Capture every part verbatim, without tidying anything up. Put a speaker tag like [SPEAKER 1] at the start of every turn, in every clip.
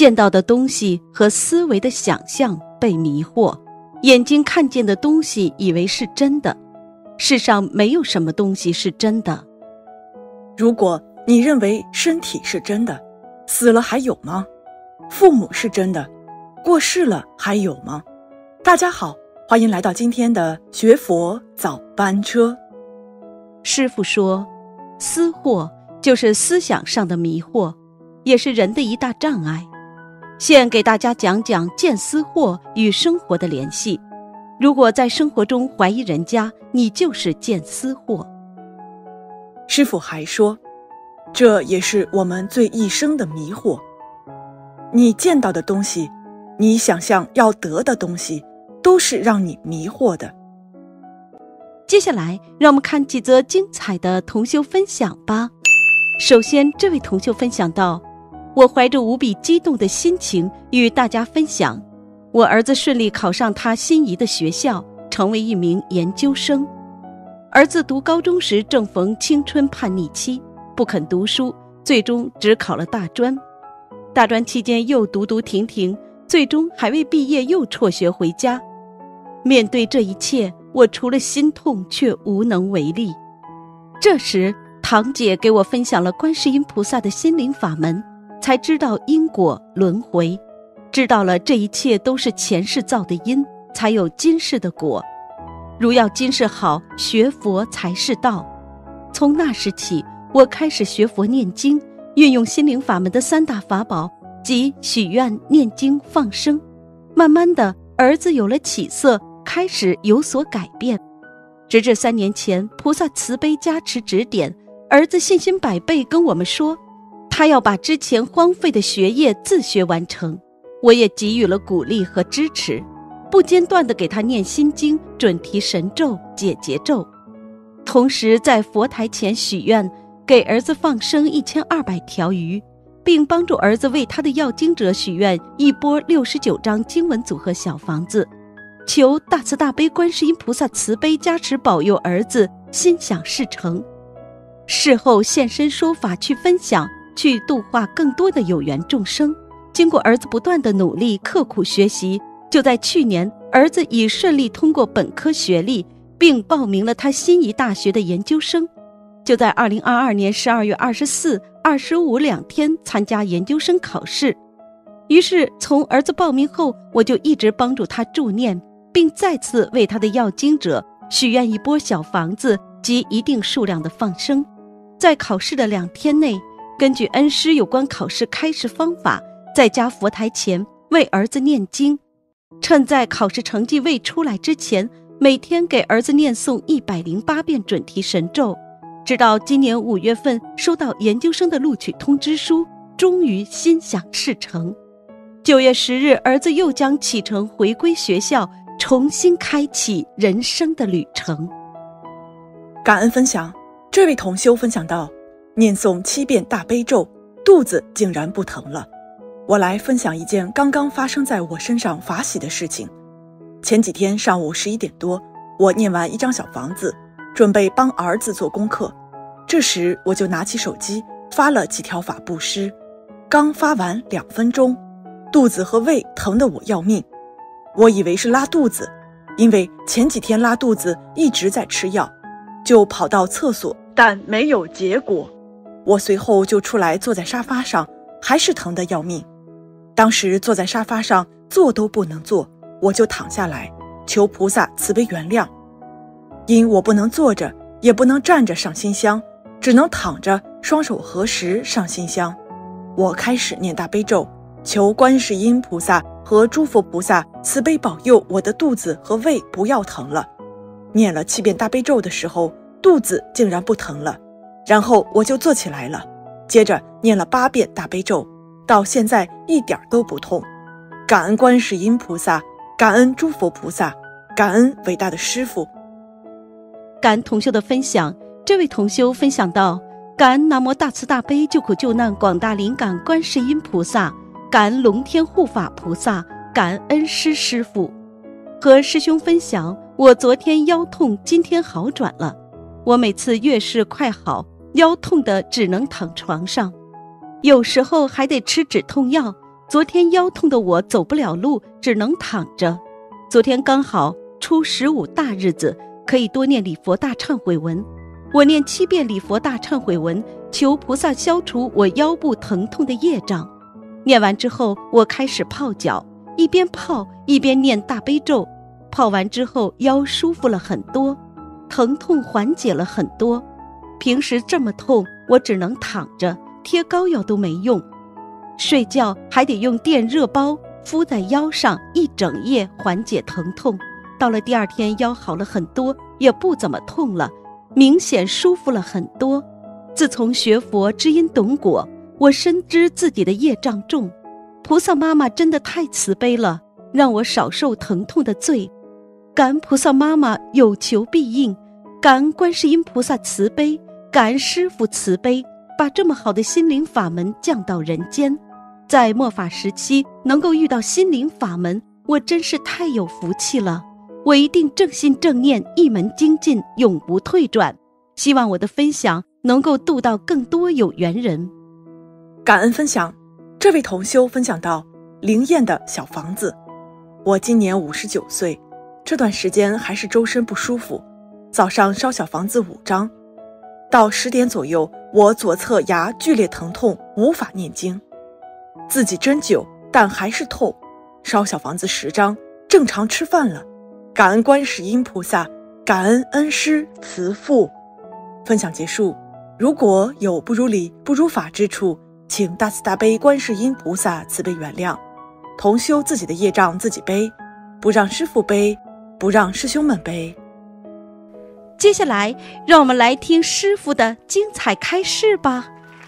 [SPEAKER 1] 见到的东西和思维的想象被迷惑，眼睛看见的东西以为是真的，世上没有什么东西是真的。
[SPEAKER 2] 如果你认为身体是真的，死了还有吗？父母是真的，过世了还有吗？大家好，欢迎来到今天的学佛早班车。
[SPEAKER 1] 师父说，思惑就是思想上的迷惑，也是人的一大障碍。现给大家讲讲见思惑与生活的联系。如果在生活中怀疑人家，你就是见思惑。
[SPEAKER 2] 师父还说，这也是我们最一生的迷惑。你见到的东西，你想象要得的东西，都是让你迷惑的。
[SPEAKER 1] 接下来让我们看几则精彩的同修分享吧。首先，这位同修分享到，我怀着无比激动的心情与大家分享，我儿子顺利考上他心仪的学校，成为一名研究生。儿子读高中时正逢青春叛逆期，不肯读书，最终只考了大专。大专期间又读读停停，最终还未毕业又辍学回家。面对这一切，我除了心痛却无能为力。这时堂姐给我分享了观世音菩萨的心灵法门，才知道因果轮回，知道了这一切都是前世造的因，才有今世的果。如要今世好，学佛才是道。从那时起，我开始学佛念经，运用心灵法门的三大法宝，即许愿、念经、放生。慢慢的，儿子有了起色，开始有所改变。直至三年前，菩萨慈悲加持指点，儿子信心百倍跟我们说，他要把之前荒废的学业自学完成。我也给予了鼓励和支持，不间断地给他念心经、准提神咒、解结咒，同时在佛台前许愿，给儿子放生一千二百条鱼，并帮助儿子为他的要经者许愿一波六十九张经文组合小房子，求大慈大悲观世音菩萨慈悲加持保佑儿子心想事成。事后现身说法，去分享，去度化更多的有缘众生。经过儿子不断的努力刻苦学习，就在去年，儿子已顺利通过本科学历，并报名了他心仪大学的研究生。就在二零二二年十二月二十四、二十五两天参加研究生考试。于是从儿子报名后，我就一直帮助他助念，并再次为他的要经者许愿一波小房子及一定数量的放生。在考试的两天内，根据恩师有关考试开示方法，在家佛台前为儿子念经，趁在考试成绩未出来之前，每天给儿子念诵一百零八遍准提神咒，直到今年五月份收到研究生的录取通知书，终于心想事成。九月十日，儿子又将启程回归学校，重新开启人生的旅程。
[SPEAKER 2] 感恩分享，这位同修分享到，念诵七遍大悲咒，肚子竟然不疼了。我来分享一件刚刚发生在我身上法喜的事情。前几天上午十一点多，我念完一张小房子，准备帮儿子做功课，这时我就拿起手机发了几条法布施。刚发完两分钟，肚子和胃疼得我要命。我以为是拉肚子，因为前几天拉肚子一直在吃药，就跑到厕所，但没有结果。我随后就出来坐在沙发上，还是疼得要命。当时坐在沙发上坐都不能坐，我就躺下来求菩萨慈悲原谅。因我不能坐着，也不能站着上心香，只能躺着，双手合十上心香。我开始念大悲咒，求观世音菩萨和诸佛菩萨慈悲保佑我的肚子和胃不要疼了。念了七遍大悲咒的时候，肚子竟然不疼了，然后我就坐起来了，接着念了八遍大悲咒，到现在一点都不痛。感恩观世音菩萨，感恩诸佛菩萨，感恩伟大的师父。
[SPEAKER 1] 感恩同修的分享，这位同修分享到，感恩南无大慈大悲救苦救难广大灵感观世音菩萨，感恩龙天护法菩萨，感恩恩师师父。和师兄分享，我昨天腰痛，今天好转了。我每次月事快好，腰痛的只能躺床上，有时候还得吃止痛药， 昨天腰痛的我走不了路，只能躺着。昨天刚好初十五大日子，可以多念礼佛大忏悔文。我念七遍礼佛大忏悔文，求菩萨消除我腰部疼痛的业障。念完之后，我开始泡脚，一边泡一边念大悲咒。泡完之后，腰舒服了很多，疼痛缓解了很多。平时这么痛，我只能躺着，贴膏药都没用。睡觉还得用电热包敷在腰上，一整夜缓解疼痛。到了第二天，腰好了很多，也不怎么痛了，明显舒服了很多。自从学佛知因懂果，我深知自己的业障重，菩萨妈妈真的太慈悲了，让我少受疼痛的罪。感恩菩萨妈妈有求必应，感恩观世音菩萨慈悲，感恩师父慈悲，把这么好的心灵法门降到人间。在末法时期能够遇到心灵法门，我真是太有福气了。我一定正心正念，一门精进，永不退转。希望我的分享能够度到更多有缘人。
[SPEAKER 2] 感恩分享，这位同修分享到灵验的小房子。我今年五十九岁，这段时间还是周身不舒服，早上烧小房子五张，到十点左右，我左侧牙剧烈疼痛，无法念经，自己针灸，但还是痛，烧小房子十张，正常吃饭了。感恩观世音菩萨，感恩恩师慈父。分享结束，如果有不如理不如法之处，请大慈大悲观世音菩萨慈悲原谅。同修自己的业障自己背，不让师父背，不让师兄们背。
[SPEAKER 1] 接下来让我们来听师父的精彩开示吧。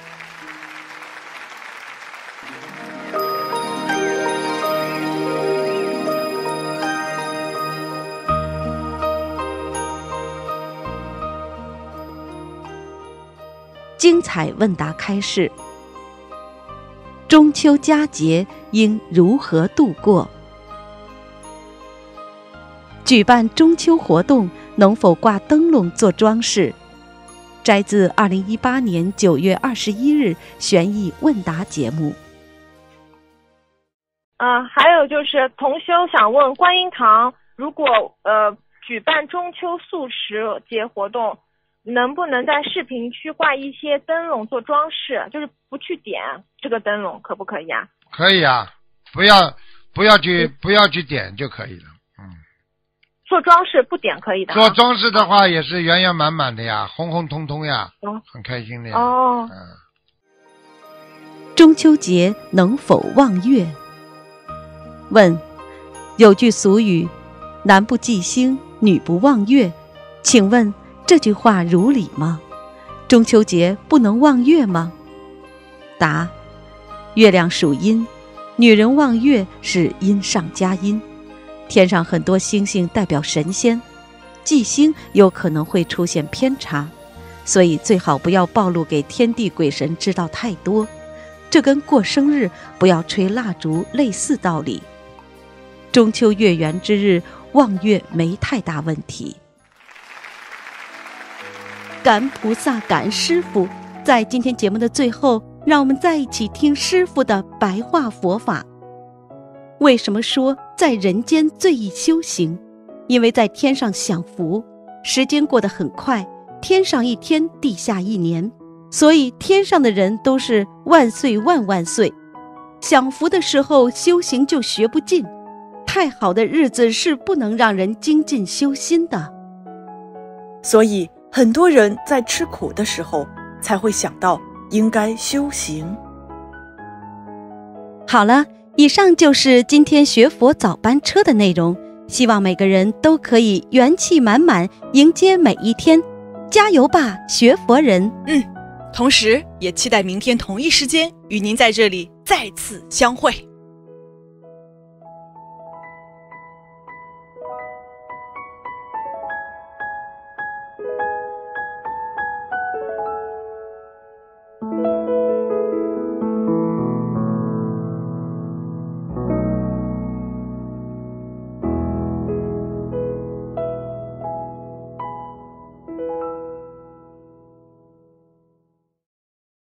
[SPEAKER 1] 精彩问答开示：中秋佳节应如何度过？举办中秋活动能否挂灯笼做装饰？摘自二零一八年九月二十一日悬疑问答节目。
[SPEAKER 3] 呃，还有就是同修想问，观音堂如果呃举办中秋素食节活动，能不能在视频区挂一些灯笼做装饰？就是不去点这个灯笼，可不可以啊？
[SPEAKER 4] 可以啊，不要不要去不要去点就可以了。嗯，
[SPEAKER 3] 做装饰不点可以的、啊。
[SPEAKER 4] 做装饰的话也是圆圆满满的呀，红红彤彤呀，
[SPEAKER 3] 哦、
[SPEAKER 4] 很开心的呀。
[SPEAKER 3] 哦。
[SPEAKER 4] 嗯。
[SPEAKER 1] 中秋节能否望月？问：有句俗语，男不忌星，女不望月，请问这句话如理吗？中秋节不能望月吗？答：月亮属阴，女人望月是阴上加阴，天上很多星星代表神仙，忌星有可能会出现偏差，所以最好不要暴露给天地鬼神知道太多，这跟过生日不要吹蜡烛类似道理。中秋月圆之日望月没太大问题。感恩菩萨，感恩师父。在今天节目的最后，让我们再一起听师父的白话佛法。为什么说在人间最易修行？因为在天上享福，时间过得很快，天上一天，地下一年，所以天上的人都是万岁万万岁。享福的时候修行就学不进，太好的日子是不能让人精进修心的。
[SPEAKER 2] 所以很多人在吃苦的时候才会想到应该修行。
[SPEAKER 1] 好了，以上就是今天学佛早班车的内容，希望每个人都可以元气满满迎接每一天，加油吧，学佛人。
[SPEAKER 2] 嗯，同时也期待明天同一时间与您在这里再次相会。